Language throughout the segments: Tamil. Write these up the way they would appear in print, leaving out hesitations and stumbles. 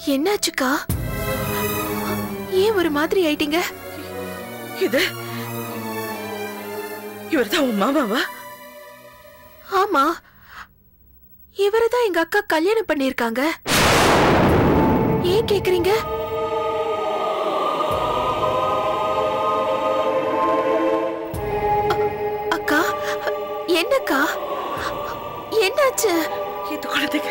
என்னாச்சுக்கா? ஏன் ஒரு மாதிரி ஆயிட்டீங்க? இது இவர்தான் உன் மாமாவா? ஆமா, இவரதான் எங்க அக்கா கல்யாணம் பண்ணிருக்காங்க. ஏன் கேக்குறீங்க? அக்கா, என்னக்கா என்னாச்சு? இது குழந்தைங்க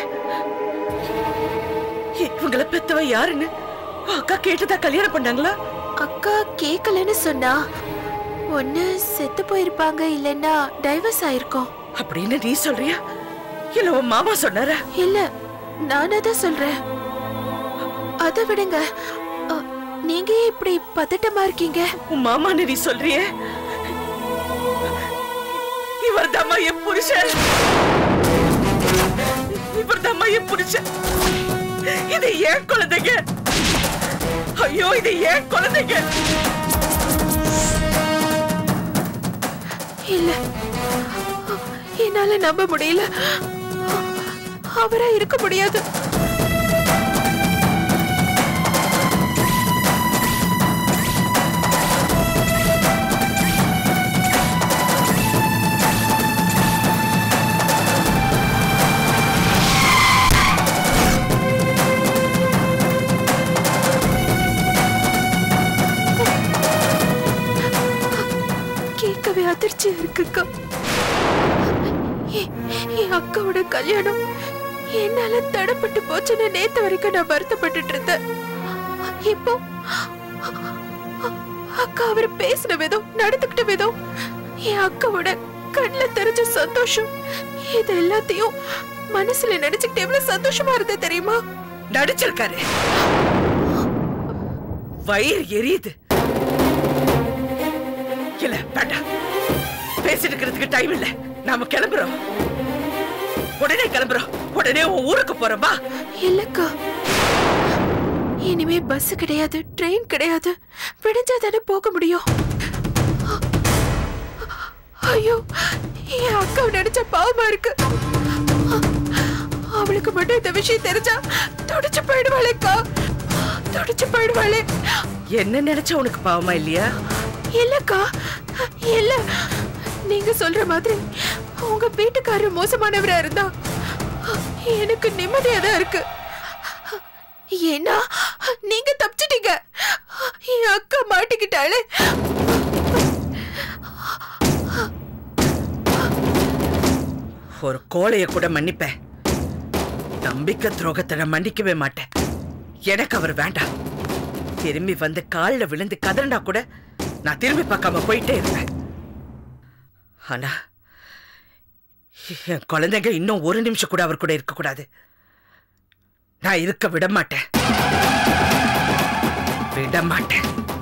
இவங்கள பெத்தவ யாருன்னு அக்கா கேட்டுதான் கல்யாணம் பண்ணாங்களா? அக்கா கேக்கலன்னு சொன்னா ஒண்ணு செத்து போயிருப்பாங்க, இல்லன்னா டைவர்ஸ் ஆயிருக்கும். அப்படின்னு நீ சொல்றியா இல்ல உன் மாமா சொன்னாரா? இல்ல, நானதான் சொல்றேன். அத விடுங்க, நீங்க இப்படி பதட்டமா இருக்கீங்க? உன் மாமான்னு நீ சொல்றியே, இவர்தாம்மா என் புருஷன். இவர்தாம்மா என் புருஷன். இது ஏன் குழந்தைங்க? ஐயோ, இது ஏன் குழந்தைங்க? இல்ல, என்னால நம்ப முடியல. அவரா இருக்க முடியாது. கேட்கவே அதிர்ச்சியா இருக்குக்கா. என் அக்காவோட கல்யாணம் என்னால தடப்பட்டு போச்சுன்னு நேத்து வரைக்கும் நான் வருத்தப்பட்டு இருந்தேன். இப்போ அக்கா அவர் பேசின விதம், நடந்துக்கிட்ட விதம், என் அக்காவோட கண்ணுல தெரிஞ்ச சந்தோஷம், இது எல்லாத்தையும் மனசுல நினைச்சுக்கிட்டு எவ்வளவு சந்தோஷமா இருந்த தெரியுமா? நடிச்சிருக்காரு. வயிறு எரியுது. இல்ல வேண்டாம், பேசிட்டு இருக்கிறதுக்கு டைம் இல்ல. நாம கிளம்புறோம், உடனே கிளம்புறோம். உடனே உன் ஊருக்கு போறோம். வா. இல்லக்கா, இனிமே பஸ் கிடையாது, ட்ரெயின் கிடையாது. விடிஞ்சா தானே போக முடியும். ஐயோ, என் அக்கா நினைச்ச பாவமா இருக்கு. அவளுக்கு மட்டும் இந்த விஷயம் தெரிஞ்சா துடிச்சு போயிடுவாளேக்கா, துடிச்சு போயிடுவாளே. என்ன நினைச்சா உனக்கு பாவமா இல்லையா? இல்லக்கா, இல்ல, நீங்க சொல்ற மாதிரி உங்க வீட்டுக்காரர் மோசமானவரா இருந்தா எனக்கு நிம்மதியா தான் இருக்கு. ஏன்னா நீங்க தப்பிச்சிட்டீங்க, என் அக்கா மாட்டிக்கிட்டாளே. ஒரு கோழைய கூட மன்னிப்பேன், நம்பிக்கை துரோகத்தை நான் மன்னிக்கவே மாட்டேன். எனக்கு அவர் வேண்டாம். திரும்பி வந்து காலில் விழுந்து கதறினா கூட நான் திரும்பி பார்க்காம போயிட்டே இருப்பேன். ஆனா என் குழந்தைங்க இன்னும் ஒரு நிமிஷம் கூட அவர் கூட இருக்க கூடாது. நான் இருக்க விட மாட்டேன், விட மாட்டேன்.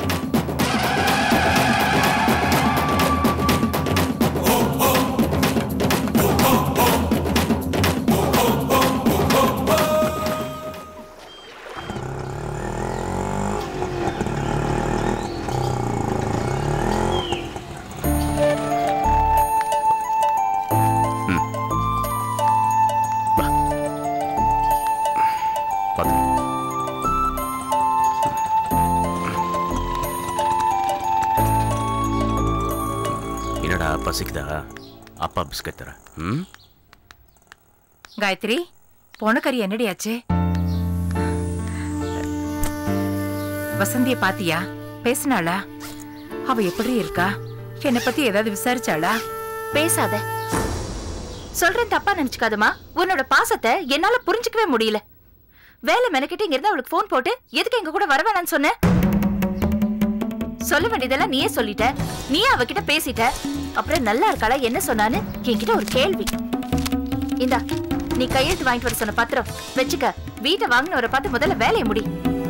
பசிக்குதா? அப்பா பிஸ்கட் தரேன். காயத்ரி, பொண்ணக்கறி என்னடியாச்சு? வசந்திய பாத்தியா? பேசினாளா? அவ எப்படி இருக்கா? என்னை பத்தி ஏதாவது விசாரிச்சாளா? பேசாத, சொல்றேன், தப்பா நினைச்சுக்காதமா. உன்னோட பாசத்தை என்னால புரிஞ்சுக்கவே முடியல. வேலை மெனக்கிட்டு இங்க இருந்தா அவளுக்கு போன் போட்டு எதுக்கு எங்க கூட வர வேணான்னு சொன்ன? சொல்ல வேண்டியதெல்லாம் நீயே சொல்லிட்ட, நீயே அவகிட்ட பேசிட்ட. அப்புறம் நல்லா இருக்காளா என்ன சொன்னான்னு என்கிட்ட ஒரு கேள்வி. இந்தா, நீ கையெழுத்து வாங்கிட்டு வர சொன்ன பத்திரம் வச்சுக்க. வீட்டை வாங்கினவரை பார்த்து முதல்ல வேலையை முடி.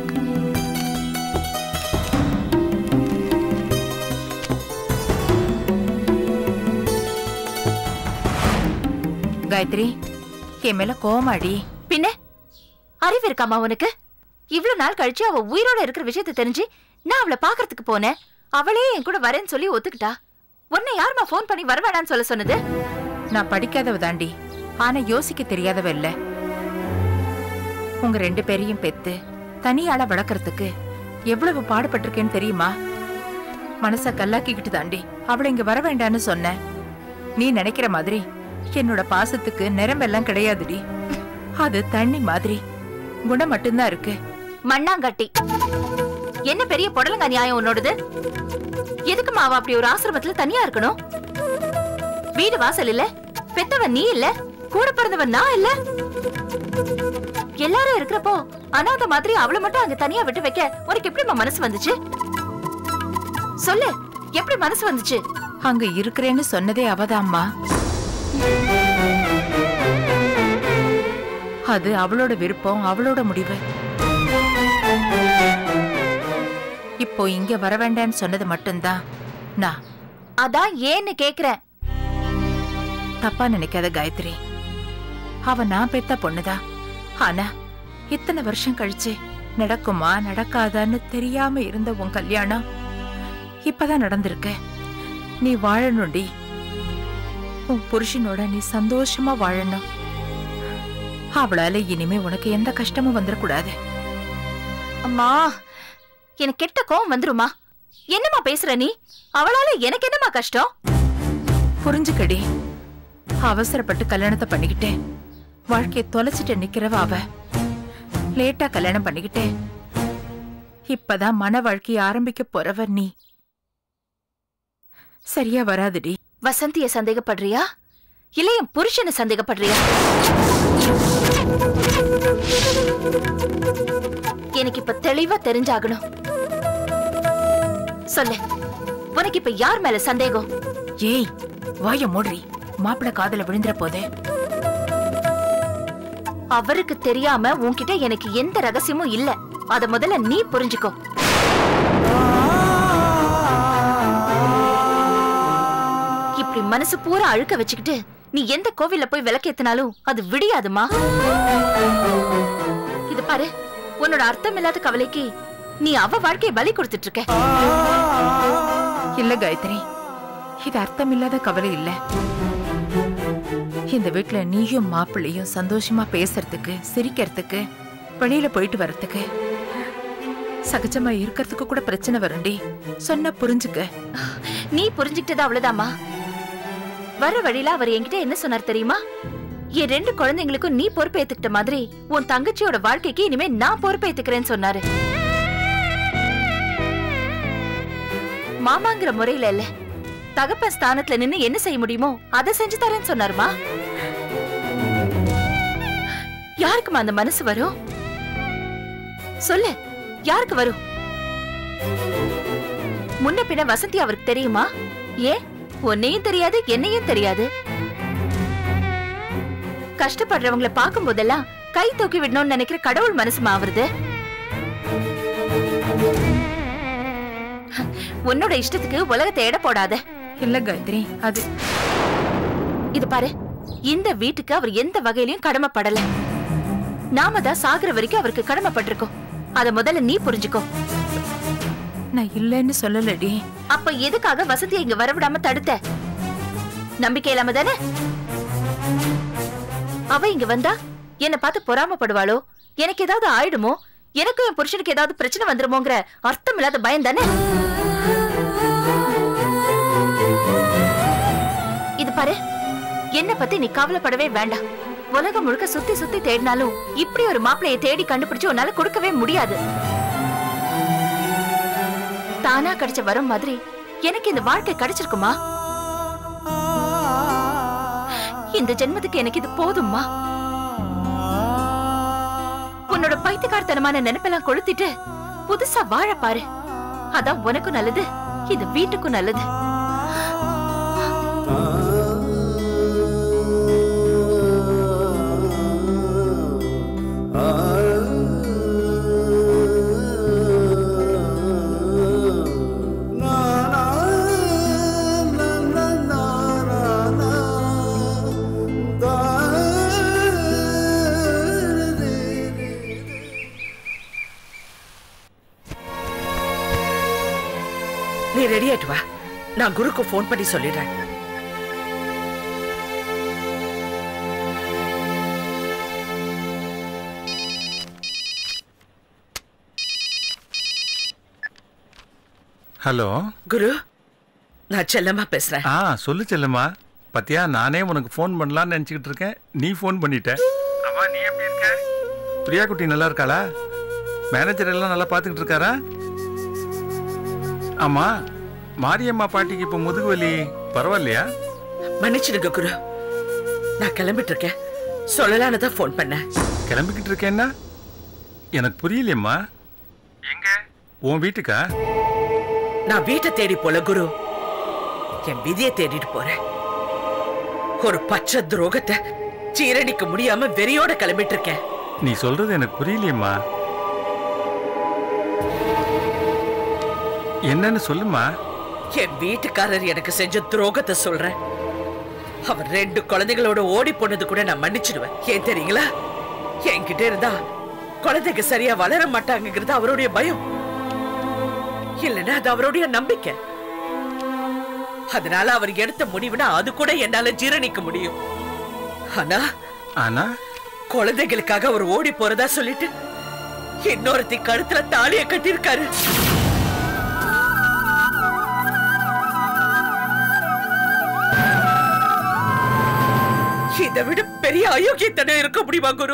காயத்ரி, என் மேல கோமாடி. பின்ன அறிவு இருக்காமா உனக்கு? இவ்வளவு நாள் கழிச்சு அவ உயிரோட இருக்கிற விஷயத்தை தெரிஞ்சு நான் அவளை பாக்குறதுக்கு போனேன். அவளே என் கூட வரேன்னு சொல்லி ஒத்துக்கிட்டா. உன்னை யாருமா போன் பண்ணி வரவேடான்னு சொல்ல சொன்னது? நான் படிக்காதவ தாண்டி, ஆனா யோசிக்க தெரியாதவ இல்ல. உங்க ரெண்டு பேரையும் பெத்து தனியாள வளர்க்கறதுக்கு எவ்வளவு பாடுபட்டிருக்கேன்னு தெரியுமா? மனச கல்லாக்கிக்கிட்டு தாண்டி அவளை இங்க வர வேண்டான்னு சொன்ன. நீ நினைக்கிற மாதிரி என்னோட பாசத்துக்கு நிறமெல்லாம் கிடையாதுடி. அது தண்ணி மாதிரி குணம் மட்டும்தான் இருக்கு. மண்ணாங்கட்டி, என்ன பெரிய புடலங்க நியாயம் உன்னோடது? எதுக்குமா அவ அப்படி ஒரு ஆசிரமத்துல தனியா இருக்கணும்? வீடு வாசல் இல்ல, பெத்தவன் நீ இல்ல, கூட பிறந்தவன் நான் இல்ல. எல்லாரும் இருக்கிறப்போ அனாத மாதிரி அவளை மட்டும் அங்க தனியா விட்டு வைக்க உனக்கு எப்படிமா மனசு வந்துச்சு? சொல்லு, எப்படி மனசு வந்துச்சு? அங்க இருக்கிறேன்னு சொன்னதே அவதாம்மா. அது அவளோட விருப்பம், அவளோட முடிவு. இப்போ இங்க வர வேண்டான்னு சொன்னது மட்டும்தான் நான். அதான் ஏன்னு கேக்குறேன். தப்பா நினைக்காத காயத்ரி, அவ நான் பெத்த பொண்ணுதான். ஆனா இத்தனை வருஷம் கழிச்சு நடக்குமா நடக்காதான்னு தெரியாம இருந்த உன் கல்யாணம் இப்பதான் நடந்திருக்கு. நீ வாழணும்டி. உன் புருஷனோட நீ சந்தோஷமா வாழணும். அவளால இனிமே உனக்கு எந்த கஷ்டமும் வந்துடக்கூடாது. அம்மா, எனக்கு கெட்ட கோவம் வந்துருமா? என்னமா பேசுற நீ? அவளால எனக்கு என்னமா கஷ்டம்? புரிஞ்சுக்கடி. அவசரப்பட்டு கல்யாணத்தை பண்ணிக்கிட்டே வாழ்க்கைய தொலைச்சிட்டு நிக்கிறவ அவ. லேட்டா கல்யாணம் பண்ணிக்கிட்டே இப்பதான் மன வாழ்க்கைய ஆரம்பிக்க போறவ நீ. சரியா வராதுடி. வசந்திய சந்தேகப்படுறியா இல்ல என் புருஷனை சந்தேகப்படுறியா? எனக்கு இப்ப தெளிவா தெரிஞ்சாகணும். சொல்லு, உனக்கு இப்ப யார் மேல சந்தேகம்? ஏய், வாய மூடி. மாப்பிள காதல விழுந்துற போதே. அவருக்கு தெரியாம உன்கிட்ட எனக்கு எந்த ரகசியமும் இல்ல. அத முதல்ல நீ புரிஞ்சுக்கோ. இப்படி மனசு பூரா அழுக்க வச்சுக்கிட்டு நீ எந்த கோவில்ல போய் விளக்கேத்தினாலும் அது விடியாதுமா. இது பாரு, உன்னோட அர்த்தமில்லாத கவலைக்கு நீ அவ வாழ்க்கையை பலி கொடுத்துட்டு இருக்க. இல்ல காயத்ரி, இது அர்த்தமில்லாத கவலை இல்ல. இந்த வீட்டுல நீயும் மாப்பிள்ளையும் சந்தோஷமா பேசுறதுக்கு, சிரிக்கிறதுக்கு, வெளியில போயிட்டு வர்றதுக்கு, சகஜமா இருக்கிறதுக்கு கூட பிரச்சனை வரும்டி. சொன்ன புரிஞ்சுக்க. நீ புரிஞ்சுக்கிட்டது அவ்வளவுதாமா. வர வழியில அவர் என்கிட்ட என்ன சொன்னார் தெரியுமா? என் 2 குழந்தைங்களுக்கும் நீ பொறுப்பேத்துக்கிட்ட மாதிரி உன் தங்கச்சியோட வாழ்க்கைக்கு இனிமே நான் பொறுப்பேத்துக்கிறேன்னு சொன்னாரு. மாமாங்கிற முறையில இல்ல, தகப்பன் ஸ்தானத்துல நின்னு என்ன செய்ய முடியுமோ அதை செஞ்சு தரேன்னு சொன்னாருமா. யாருக்குமா அந்த மனசு வரும்? சொல்லு, யாருக்கு வரும்? முன்ன பின்ன வசந்தி அவருக்கு தெரியுமா? ஏன் உன்னையும் தெரியாது, என்னையும் தெரியாது. கஷ்டப்படுறவங்களை பார்க்கும் போதெல்லாம் கை தூக்கி விடணும்னு நினைக்கிற கடவுள் மனசுமா அவருது? உன்னோட இஷ்டத்துக்கு உலகத்தை எடை போடாத. இல்ல காயத்ரி, அது இது பாரு, இந்த வீட்டுக்கு அவர் எந்த வகையிலயும் கடமைப்படல. நாம தான் சாகுற வரைக்கும் அவருக்கு கடமைப்பட்டிருக்கோம். அத முதல்ல நீ புரிஞ்சுக்கோ. நான் இல்லன்னு சொல்லலடி. அப்ப எதுக்காக வசதியை இங்க வரவிடாம தடுத்த? நம்பிக்கை இல்லாம தானே? அவ இங்க வந்தா என்ன பார்த்து பொறாமப்படுவாளோ, எனக்கு ஏதாவது ஆயிடுமோ, எனக்கும் என் புருஷனுக்கு ஏதாவது பிரச்சனை வந்துருமோங்கிற அர்த்தம் இல்லாத பயம் தானே? இது பாரு, என்ன பத்தி நீ கவலைப்படவே வேண்டாம். உலகம் முழுக்க சுத்தி சுத்தி தேடினாலும் இப்படி ஒரு மாப்பிளையை தேடி கண்டுபிடிச்சு உன்னால கொடுக்கவே முடியாது. தானா கிடைச்ச வரும் மாதிரி எனக்கு இந்த வாழ்க்கை கிடைச்சிருக்குமா? இந்த ஜென்மத்துக்கு எனக்கு இது போதும்மா. உன்னோட பைத்தியக்காரத்தனமான நினைப்பெல்லாம் கொளுத்திட்டு புதுசா வாழ பாரு. அதான் உனக்கும் நல்லது, இந்த வீட்டுக்கும் நல்லது. நீ ரெடி ஆயிட்டு வா, நான் குருக்கு போன் பண்ணி சொல்லிடுறேன். ஹலோ குரு, நான் செல்லம்மா பேசுறேன். சொல்லு செல்லம்மா. பத்தியா, நானே உனக்கு ஃபோன் பண்ணலான்னு நினச்சிக்கிட்டு இருக்கேன், நீ ஃபோன் பண்ணிட்ட. அம்மா, நீ எப்படி இருக்க? பிரியா குட்டி நல்லா இருக்காளா? மேனேஜர் எல்லாம் நல்லா பார்த்துக்கிட்டு இருக்காரா? ஆமா, மாரியம்மா பாட்டிக்கு இப்போ முதுகு வலி பரவாயில்லையா? மன்னிச்சிடுங்க குரு, நான் கிளம்பிட்டு இருக்கேன். சொல்லலான்னு தான் ஃபோன் பண்ணேன். கிளம்பிக்கிட்டு இருக்கேன்னா எனக்கு புரியலையம்மா. எங்க? உன் வீட்டுக்கா? நான் வீட்டை தேடி போல குரு, என் விதியை தேடிட்டு போறேன். ஒரு பச்சை துரோகத்தை சீரணிக்க முடியாம வெறியோட கிளம்பிட்டு இருக்கேன். நீ சொல்றது எனக்கு புரியலையம்மா. என்னன்னு சொல்லுமா. என் வீட்டுக்காரர் எனக்கு செஞ்ச துரோகத்தை சொல்றேன். அவர் 2 குழந்தைகளோட ஓடி போனது கூட நான் மன்னிச்சிடுவேன். ஏன் தெரியுங்களா? என்கிட்ட இருந்தா குழந்தைங்க சரியா வளர மாட்டாங்கிறது அவருடைய பயம், இல்லைன்னா அது அவருடைய நம்பிக்கை. அதனால அவர் எடுத்த முடிவுனா அது கூட என்னால ஜீரணிக்க முடியும். ஆனா குழந்தைகளுக்காக அவர் ஓடி போறதா சொல்லிட்டு இன்னொருத்தி கழுத்துல தாலிய கட்டியிருக்காரு. இதை விட பெரிய அயோக்கியத்தனம் இருக்க முடியுமா குரு?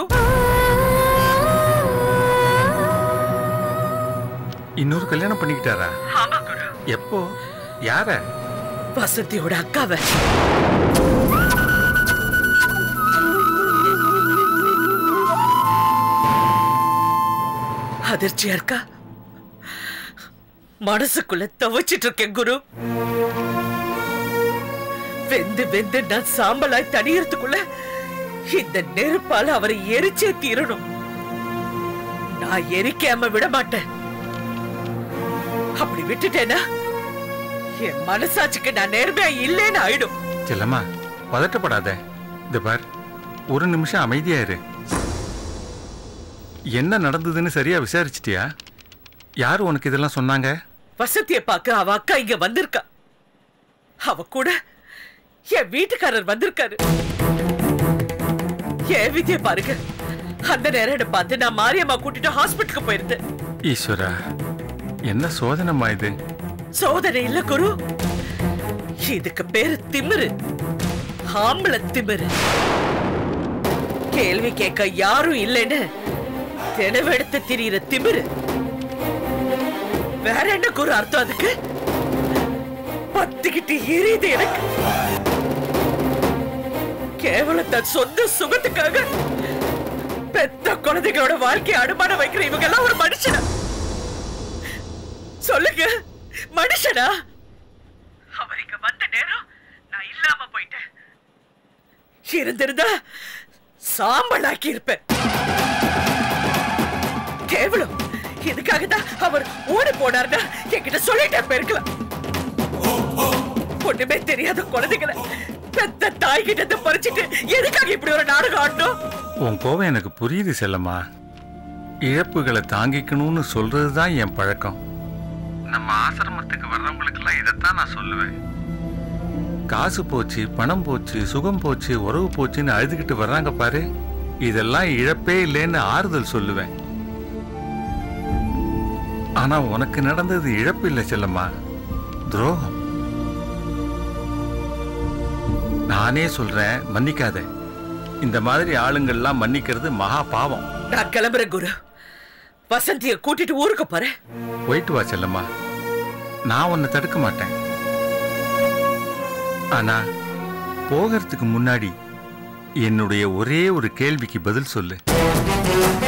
இன்னொரு கல்யாணம் பண்ணிக்கிட்டாரா? ஆமா குரு. எப்போ? யார? வசந்தியோட அக்காவை. அதிர்ச்சியா இருக்கா? மனசுக்குள்ள தவிச்சிட்டு இருக்கேன் குரு. வெந்து வெந்து நான் சாம்பலாய் தனியறதுக்குள்ள இந்த நெருப்பால அவரை எரிச்சே தீரணும். நான் எரிக்காம விட மாட்டேன். அப்படி விட்டுட்டேனா என் மனசாட்சிக்கு நான் நேர்மையா இல்லேன்னு ஆயிடும். செல்லம்மா, பதட்டப்படாத. இந்த பார், ஒரு நிமிஷம் அமைதியா இரு. என்ன நடந்ததுன்னு சரியா விசாரிச்சிட்டியா? யாரு உனக்கு இதெல்லாம் சொன்னாங்க? வசந்திய பார்க்க அவ அக்கா இங்க வந்திருக்கா. அவ கூட என் வீட்டுக்காரர் வந்திருக்காரு. என் விதிய பாருங்க. அந்த நேரம் பார்த்து நான் மாரியம்மா கூட்டிட்டு ஹாஸ்பிட்டலுக்கு போயிருந்தேன். ஈஸ்வரா, என்ன சோதனைமா இது? சோதனை இல்ல குரு, இதுக்கு பேரு திமிரு. ஆம்பள திமிரு. கேள்வி கேட்க யாரும் இல்லைன்னு தெனவெடுத்து திரியிற திமிரு. வேற என்ன குரு அர்த்தம் அதுக்கு? பத்துக்கிட்டு எரியுது எனக்கு. கேவலம் தன் சொந்த சுகத்துக்காக பெத்த குழந்தைகளோட வாழ்க்கையை அனுமானம் வைக்கிற இவங்க எல்லாம் ஒரு மனுஷனா? சொல்லுங்க, மனுஷனா? அவர் இங்க வந்த நேரம் நான் இல்லாம போயிட்டேன். இருந்திருந்தா சாம்பலாக்கி இருப்பேன். கேவலம் இதுக்காக தான் அவர் ஓடி போனார்னா என்கிட்ட சொல்லிட்டே போயிருக்கலாம். ஒண்ணுமே தெரியாத குழந்தைகளை பெத்த தாய் கிட்ட பறிச்சுட்டு எதுக்காக இப்படி ஒரு நாடகம் ஆடணும்? உன் கோவம் எனக்கு புரியுது செல்லம்மா. இழப்புகளை தாங்கிக்கணும்னு சொல்றதுதான் என் பழக்கம். நம்ம ஆசிரமத்துக்கு வர்றவங்களுக்கெல்லாம் இதைத்தான் நான் சொல்லுவேன். காசு போச்சு, பணம் போச்சு, சுகம் போச்சு, உறவு போச்சுன்னு அழுதுகிட்டு வர்றாங்க பாரு, இதெல்லாம் இழப்பே இல்லைன்னு ஆறுதல் சொல்லுவேன். ஆனா உனக்கு நடந்தது இழப்பு இல்லை செல்லம்மா, துரோகம். நானே சொல்றேன், மன்னிக்காத. இந்த மாதிரி ஆளுங்கள்லாம் மன்னிக்கிறது மகா பாவம். நான் கிளம்புறேன் குரு. வசந்திய கூட்டிட்டு ஊருக்கு போறேன். போயிட்டு வா செல்லம்மா, நான் உன்னை தடுக்க மாட்டேன். ஆனா போகிறதுக்கு முன்னாடி என்னுடைய ஒரே ஒரு கேள்விக்கு பதில் சொல்லு.